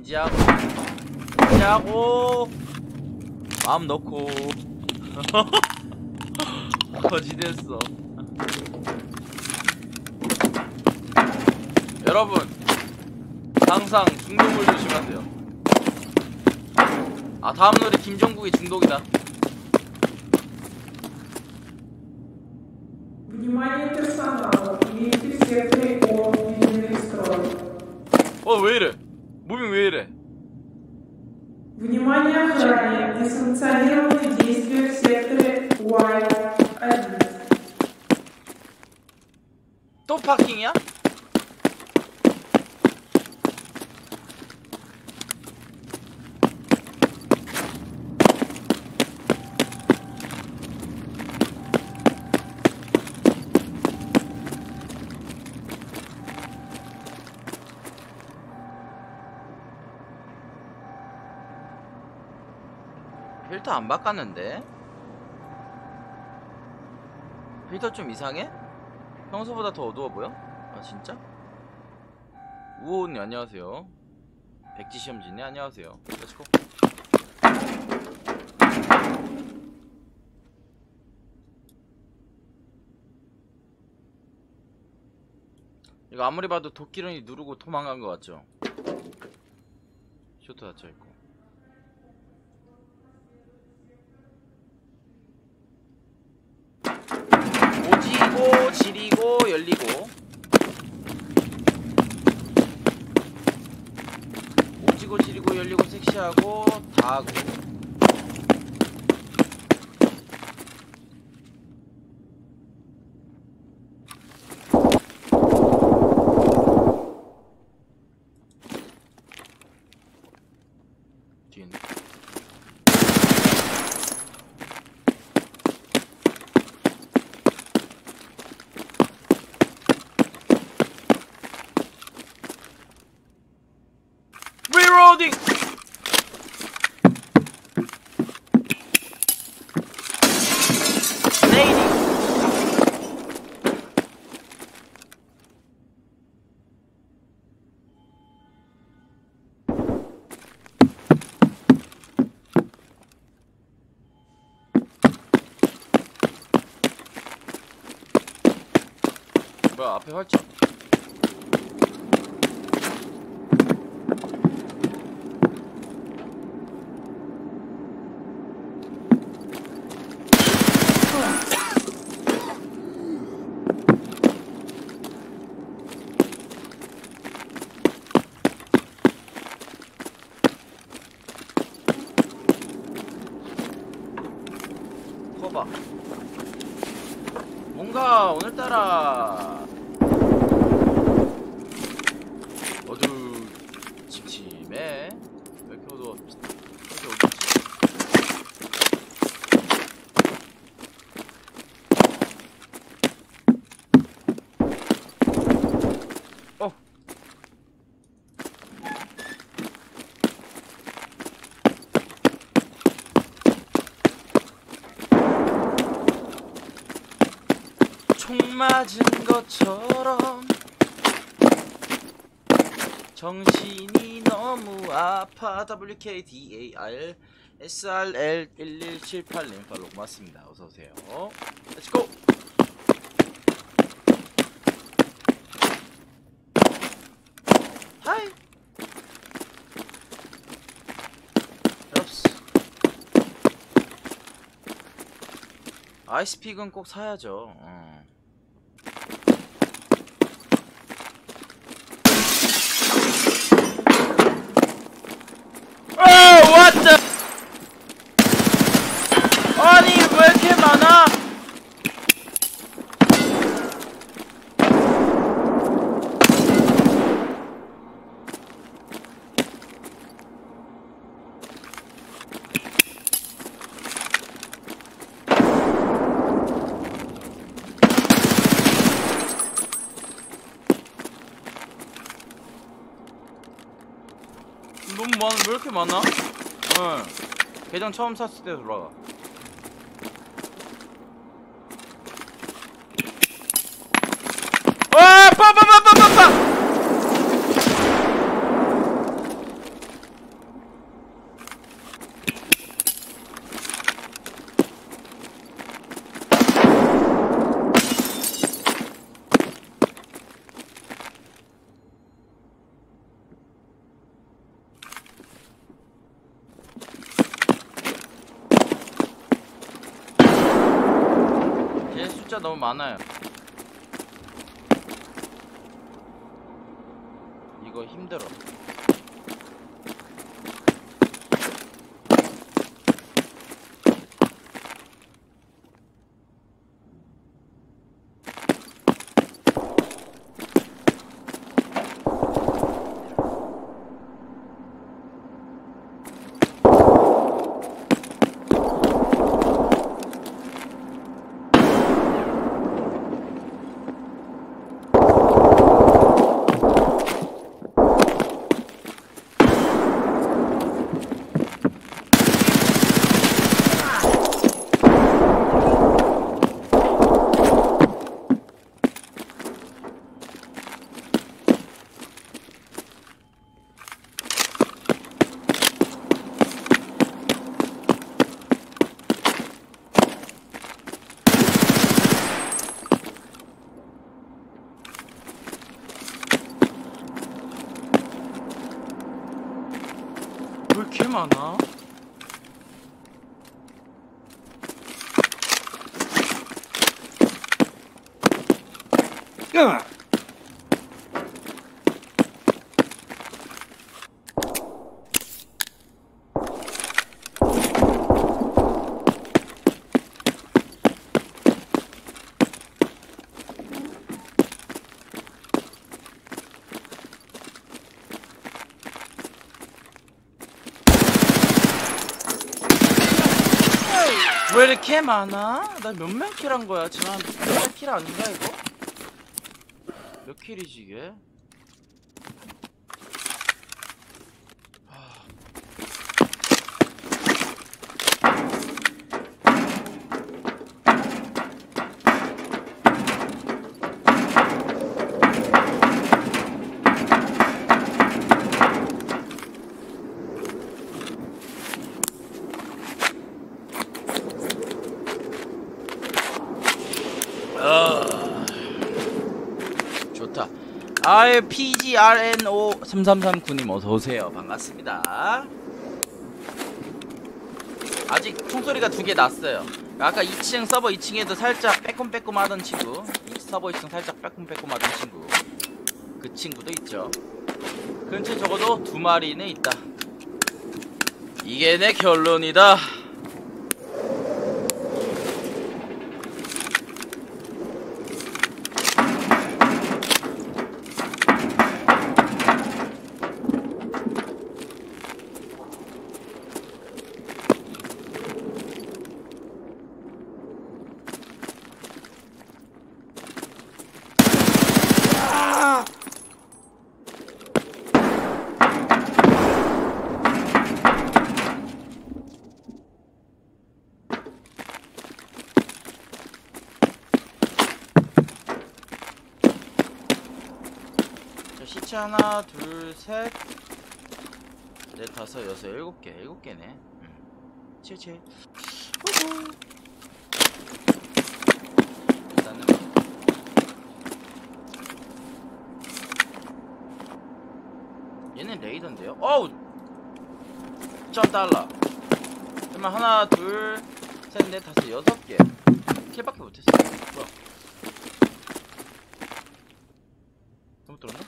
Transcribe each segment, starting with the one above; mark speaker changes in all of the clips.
Speaker 1: 진지하고 마음 넣고 거지됐어. 여러분 항상 중독을 조심하세요. 아, 다음 노래 김종국의 중독이다. 왜 이래? 무빙 왜 이래?
Speaker 2: Внимание, охране! Несанкционированные действия в секторе Y1.
Speaker 1: 또 파킹이야? 필터 안 바꿨는데? 필터 좀 이상해? 평소보다 더 어두워 보여? 아 진짜? 우호님 안녕하세요. 백지시험지님 안녕하세요. 렛츠고. 이거 아무리 봐도 도끼런이 누르고 도망간 것 같죠? 쇼트 닫혀있고. 오지고 지리고 열리고. 오지고 지리고 열리고 섹시하고 다 하고. 뒤에 리로딩! 레이디! 뭐야, 앞에 활짝. 커봐. 뭔가 오늘따라 어두침침해. 왜 이렇게 어두워? 왜 이렇게 어둡지? 총 맞은 것처럼 정신이 너무 아파. WKDAR SRL 1178님 팔로우 고맙습니다. 어서오세요. 렛츠고! 하이! 엽스. 아이스픽은 꼭 사야죠. What the? 아니 왜 이렇게 많아? 너무 많아. 왜 이렇게 많아? 응. 계정 처음 샀을 때 돌아가. 와! 빠빠빠빠빠빠! 숫자 너무 많아요. 이거 힘들어. 왜 이렇게 많아? 왜 이렇게 많아? 나 몇몇 킬 한 거야? 지금 한 킬 아닌가 이거? 몇 킬이지 이게? 좋다. PGRNO3339님 어서오세요. 반갑습니다. 아직 총소리가 2개 났어요. 아까 2층 서버 2층에도 살짝 빼꼼빼꼼 하던 친구, 서버 2층 살짝 빼꼼빼꼼 하던 친구, 그 친구도 있죠. 근처에 적어도 2마리는 있다. 이게 내 결론이다. 시체 하나, 둘, 셋, 넷, 다섯, 여섯, 7개. 7개네. 7. 일단은 얘는 레이더인데요? 어우! $1. 그러면 하나, 둘, 셋, 넷, 다섯, 6개. 킬밖에 못했어. 뭐야? 잘못 들었나?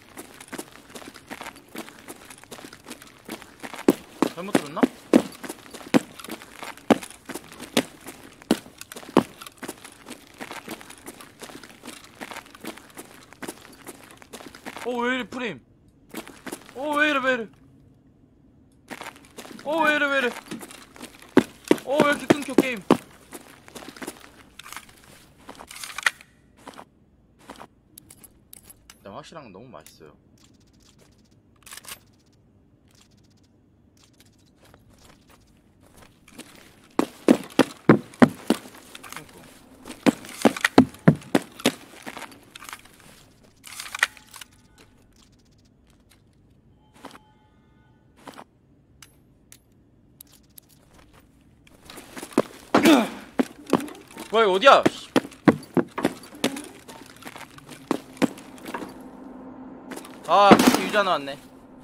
Speaker 1: 잘못 들었나? 왜 이래 프레임. 왜 이래 왜 이래. 왜 이래 왜 이래. 왜 이렇게 끊겨 게임. 일단 확실한 건 너무 맛있어요. 뭐야 이거 어디야? 유자 나왔네.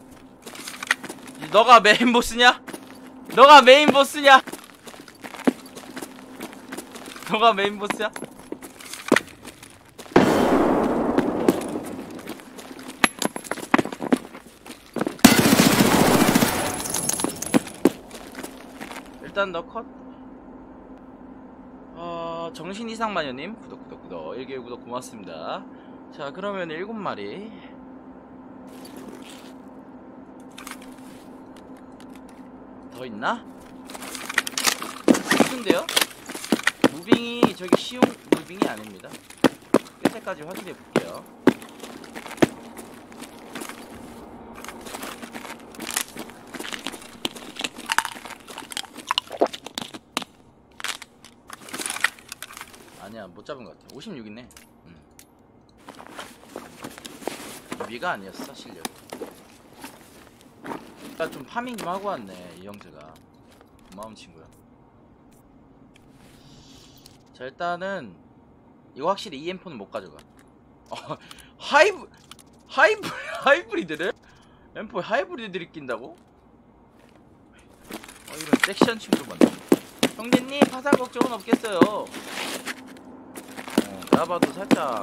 Speaker 1: 너가 메인 보스냐? 너가 메인 보스냐? 너가 메인 보스야? 일단 너 컷. 정신 이상 마녀님 구독 1개월 구독 고맙습니다. 자, 그러면 7마리. 더 있나? 쉬운데요? 무빙이 저기 쉬운 무빙이 아닙니다. 끝에까지 확인해 볼게요. 아니야, 못 잡은 것 같아. 56이네. 위가 아니었어, 실력. 나 좀 파밍 좀 하고 왔네, 이 형제가. 고마운 친구야. 자, 일단은 이거 확실히 EM4는 못 가져가. 하이브리드를? M4 하이브리드를 낀다고? 이런 섹시한 친구도 많네. 형제님, 파산 걱정은 없겠어요. 내가 봐도 살짝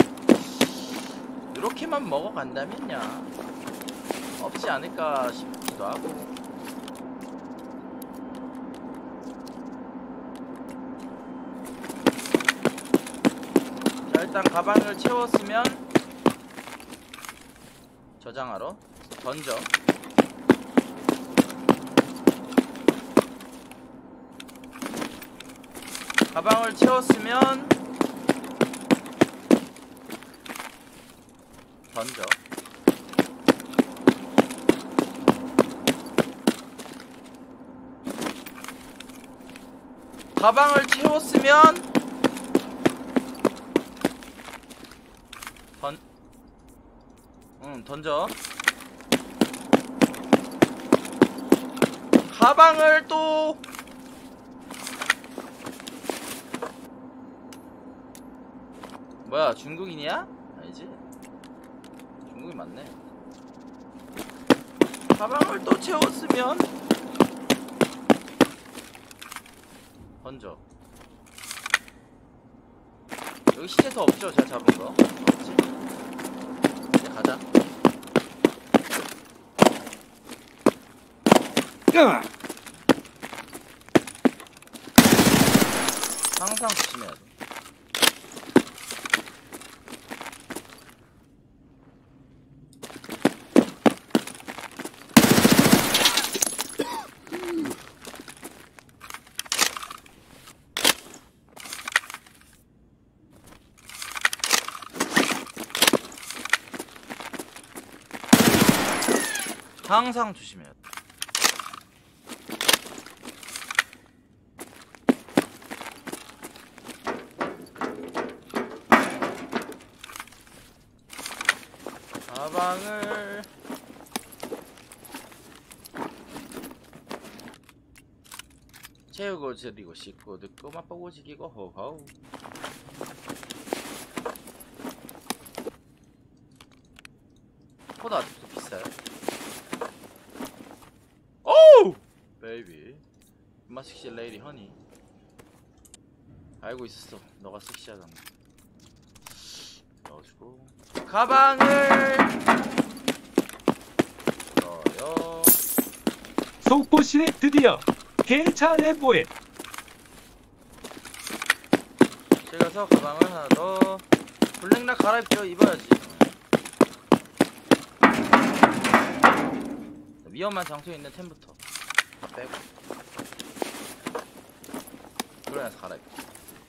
Speaker 1: 이렇게만 먹어간다면야 없지 않을까 싶기도 하고. 자, 일단 가방을 채웠으면 저장하러 던져. 가방을 채웠으면 던져. 가방을 채웠으면 던져. 가방을 또 뭐야, 중국인이야? 아니지? 중국이 맞네. 가방을 또 채웠으면 던져. 여기 시체 더 없죠? 제가 잡은 거 없지? 이제 가자. 항상 조심해야 돼. 항상 조심해야 돼. 가방을 채우고 저리고 씻고 듣고 맛보고 지키고 호호. 포도 아직도 비싸요. 오우! 베이비 엄마 섹시 레이디 허니. 알고 있었어, 너가 섹시하다는 거. 넣어주고 가방을 넣어요.
Speaker 3: 속보시네. 드디어 괜찮아 보여.
Speaker 1: 제가서 가방을 하나 더. 블랙락 갈아입죠. 입어야지. 위험한 장소에 있는 템부터 다 빼고 그러면서 갈아입죠.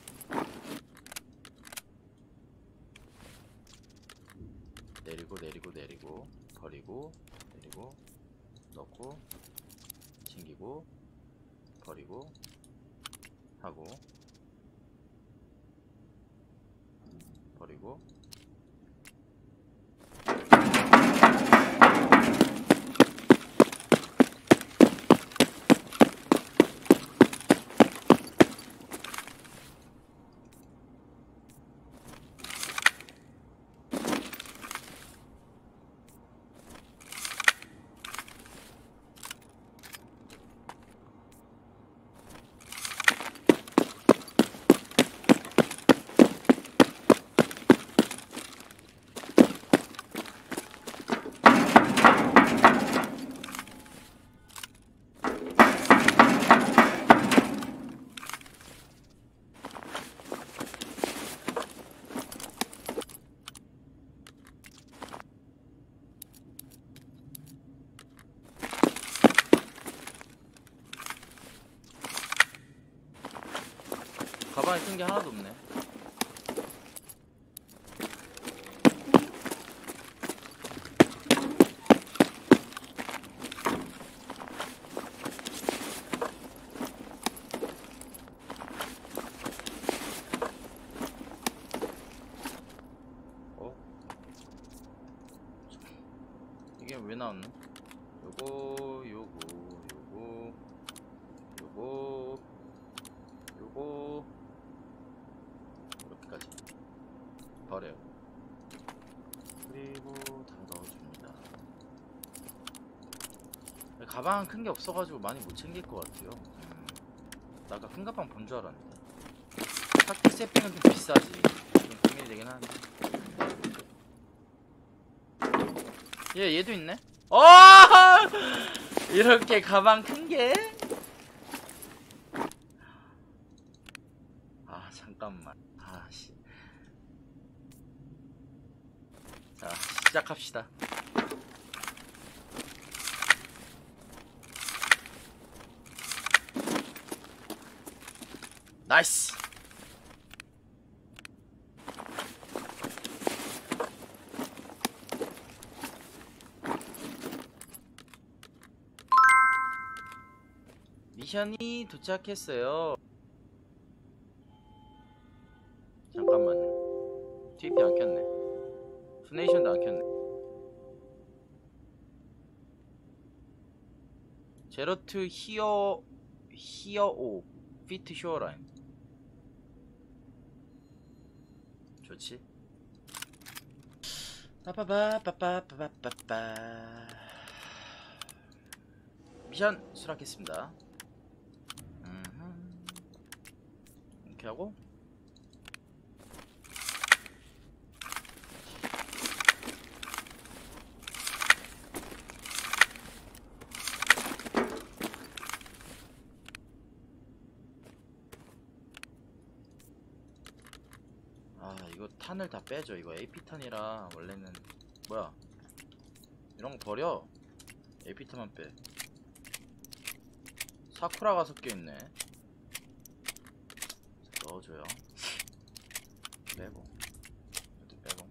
Speaker 1: 내리고 버리고 내리고 넣고 챙기고 버리고 하고 버리고. 가방에 큰 게 하나도 없네. 이게 왜 나왔노? 요거 이렇게까지 버려요. 그리고 다 넣어줍니다. 가방 큰 게 없어가지고 많이 못 챙길 것 같아요. 나 아까 큰 가방 본 줄 알았는데. 탁틱 세핑은 좀 비싸지. 좀 고민이 되긴 하는데. 얘도 있네? 이렇게 가방 큰 게? 아, 잠깐만. 씨. 자, 시작합시다. 나이스! 미션이 도착했어요. 잠깐만요. TP 안 켰네. 푸네이션도 안 켰네. 제로 투 히어 오 피트 쇼어라인. 좋지. 빠빠바빠빠빠빠빠. 미션 수락했습니다. 이렇게 하고 이거 탄을 다 빼줘. 이거 AP탄이라 원래는 뭐야 이런 거 버려. AP탄만 빼. 사쿠라가 섞여있네. 넣어줘요. 빼고 이것도 빼고.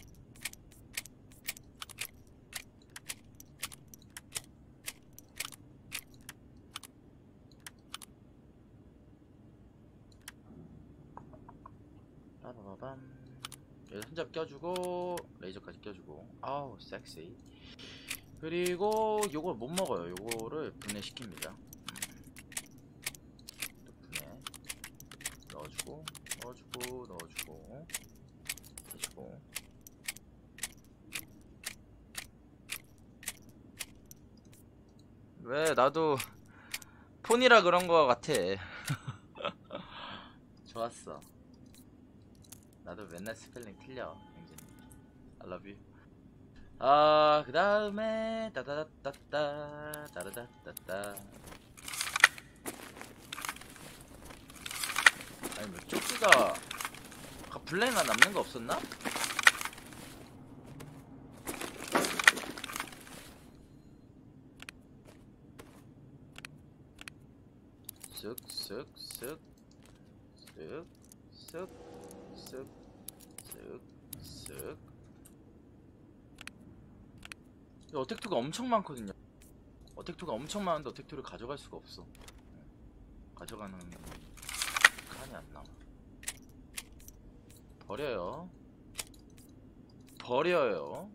Speaker 1: 빠바바밤. 여기다 손잡이 껴주고 레이저까지 껴주고. 아우 섹시. 그리고 요걸 못 먹어요. 요거를 분해시킵니다. 넣어주고 해주고. 왜 나도 폰이라 그런 거 같아. 좋았어. 나도 맨날 스펠링 틀려. I love you. 그 다음에 따다다따따 따다다따따. 아니 뭐 조끼가 블랙나 남는 거 없었나? 쓱쓱쓱 어택2가 엄청 많거든요. 어택2가 엄청 많은데 어택2를 가져갈 수가 없어. 가져가는 칸이 안 나와. 버려요.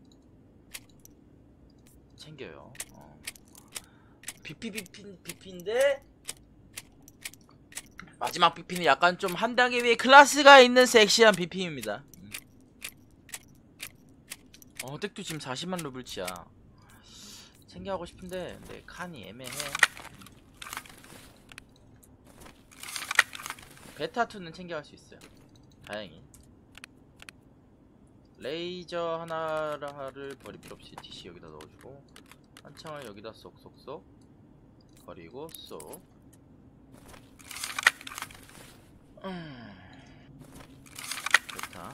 Speaker 1: 챙겨요. BP인데 마지막 BP는 약간 좀 한 단계 위에 클래스가 있는 섹시한 BP입니다. 어택도 지금 40만 루블치야. 챙겨가고 싶은데 근데 칸이 애매해. 베타2는 챙겨갈 수 있어요. 다행히. 레이저 하나를 버릴 필요 없이 DC 여기다 넣어주고 한창을 여기다 쏙쏙쏙 버리고 쏙. 베타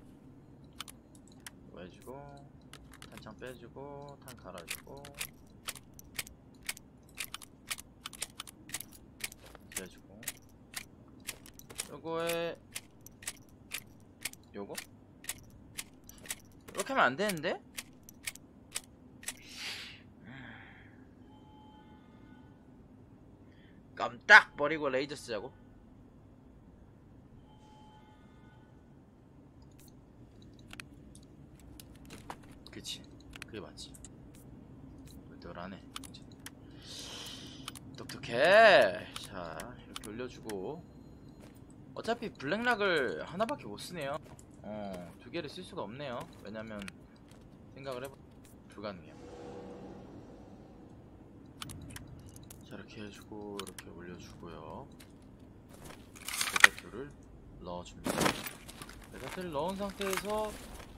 Speaker 1: 이거 해주고 탄창 빼주고 탄 갈아주고 해주고. 요거 요거에 요거? 이렇게 하면 안 되는데? 깜딱 버리고 레이저 쓰자고? 그치, 그게 맞지. 똘똘하네. 똑똑해. 자, 이렇게 올려주고. 어차피 블랙락을 하나밖에 못 쓰네요. 두 개를 쓸 수가 없네요. 왜냐면 생각을 해보 불가능해요. 자, 이렇게 해주고 이렇게 올려주고요. 메타툴을 넣어줍니다. 메타툴을 넣은 상태에서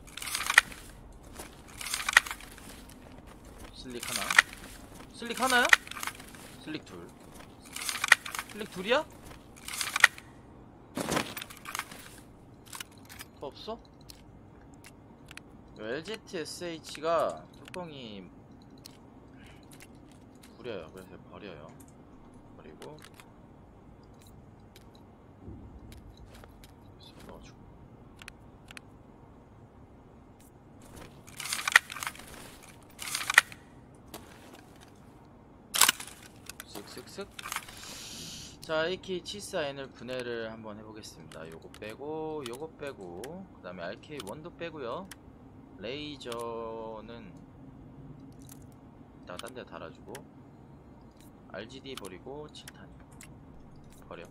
Speaker 1: 슬릭 하나. 슬릭 하나요? 슬릭 둘. 슬릭 둘이야? 더 없어? LZSH가 뚜껑이 구려요. 그래서 버려요. 버리고 넣어주고. 쓱쓱쓱. 자, AK74N을 분해를 한번 해보겠습니다. 요거 빼고 요거 빼고 그 다음에 RK1도 빼고요. 레이저는 이따가 딴 데 달아주고 RGD 버리고 칠탄 버려.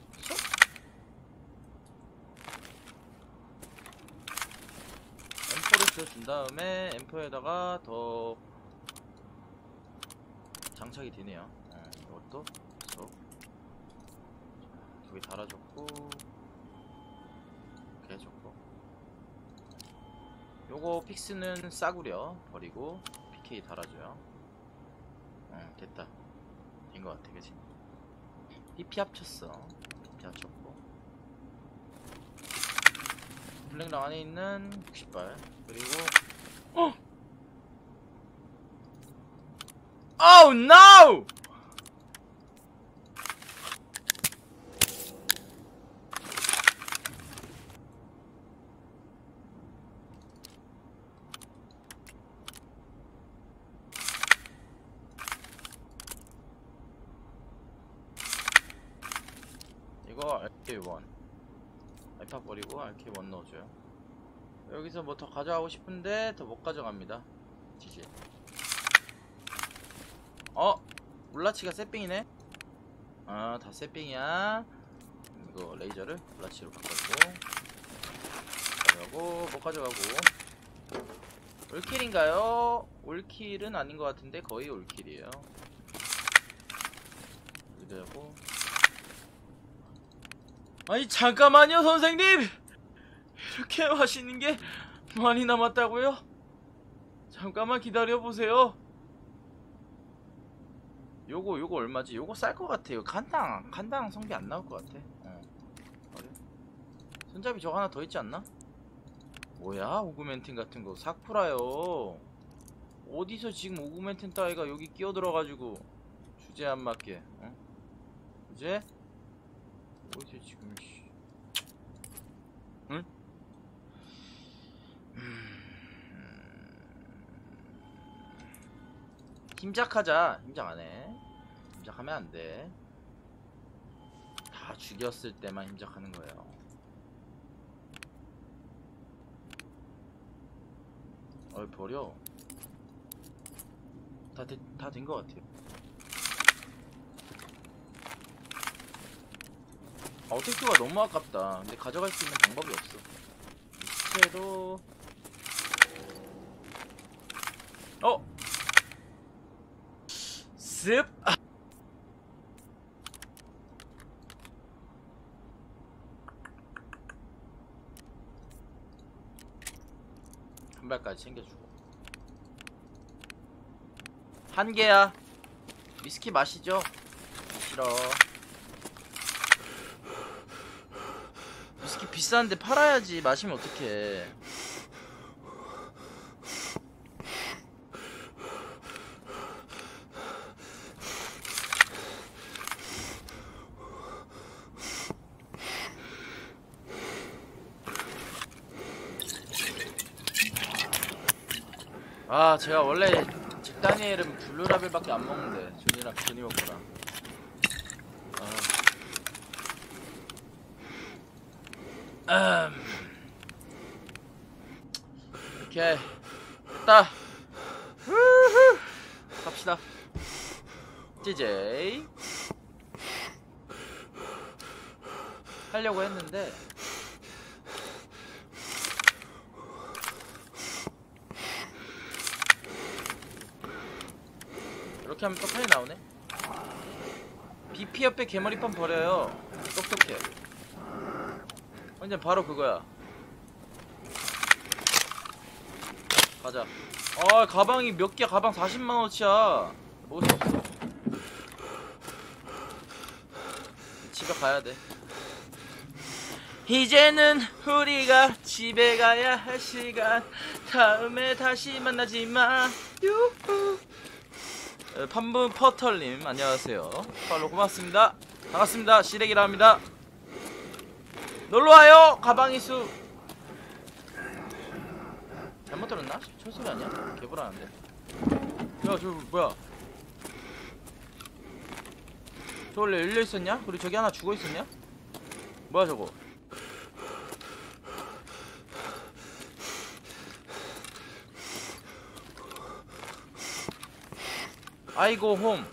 Speaker 1: M4를 지어준 다음에 M4에다가 더 장착이 되네요. 이것도 두 개 달아줬고 이렇게 해줬고 요거 픽스는 싸구려 버리고 PK 달아줘요. 됐다. 된 것 같아. 그치? PP 합쳤어. PP 합쳤고 블랙락 안에 있는 60발 그리고 Oh no! 이거 RK1 알파 버리고 RK1 넣어줘요. 여기서 뭐 더 가져가고 싶은데 더 못 가져갑니다. 지지. 울라치가 세핑이네. 다 세핑이야. 이거 레이저를 울라치로 바꿔주고 가져가고 못 가져가고. 올킬인가요? 올킬은 아닌 것 같은데 거의 올킬이에요. 이러고. 아니 잠깐만요 선생님! 이렇게 맛있는 게 많이 남았다고요? 잠깐만 기다려보세요. 요거 얼마지? 요거 쌀 것 같아요. 칸당 성비 안 나올 것 같아. 그래. 손잡이 저거 하나 더 있지 않나? 뭐야 오그멘틴 같은 거 사쿠라요. 어디서 지금 오그멘틴 따위가 여기 끼어들어가지고 주제 안 맞게 주제? 어디서 지금 응? 힘작하자. 힘작 안해. 힘작하면 안돼. 다 죽였을 때만 힘작하는 거예요. 버려. 다 된 것 같아요. 어택트가 너무 아깝다. 근데 가져갈 수 있는 방법이 없어. 시체도 습! 한 발까지 챙겨주고. 한 개야. 위스키 마시죠. 싫어. 위스키 비싼데 팔아야지. 마시면 어떡해. 아 제가 원래 잭다니엘은 블루라벨밖에 안 먹는데 존이 먹구나. 오케이 됐다. 우후. 갑시다. JJ 하려고 했는데 이렇게 하면 떡하니 나오네. BP 옆에 개머리판 버려요. 똑똑해. 완전 바로 그거야. 가자. 가방이 몇 개? 가방 40만원어치야. 먹을 수 없어. 집에 가야 돼. 이제는 우리가 집에 가야 할 시간. 다음에 다시 만나지 마. 유후. 판분 퍼털님 안녕하세요. 팔로 고맙습니다. 반갑습니다. 시래기라 합니다. 놀러와요. 가방이 수. 잘못 들었나? 철소리 아니야? 개불안한데. 야 저 뭐야? 저 원래 열려있었냐? 그리고 저기 하나 죽어있었냐? 뭐야 저거? 아이고 홈.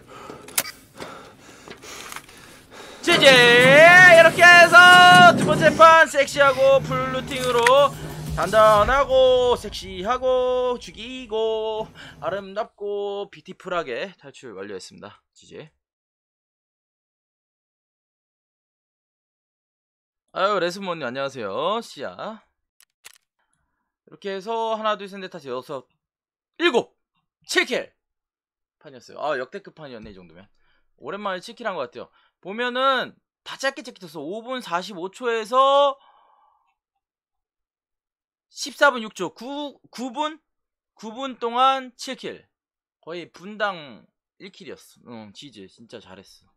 Speaker 1: 제제 이렇게 해서 두 번째 판 섹시하고 풀루팅으로 단단하고 섹시하고 죽이고 아름답고 비티풀하게 탈출 완료했습니다. 지지. 아유 레스모님 안녕하세요. 씨야. 이렇게 해서 하나 둘 셋 넷 다섯 여섯 일곱 7킬 판이었어요. 아 역대급 판이었네. 이 정도면 오랜만에 7킬 한 것 같아요. 보면은 다 짧게 떴어. 5분 45초에서 14분 6초 9분 동안 7킬. 거의 분당 1킬이었어. 지지 진짜 잘했어.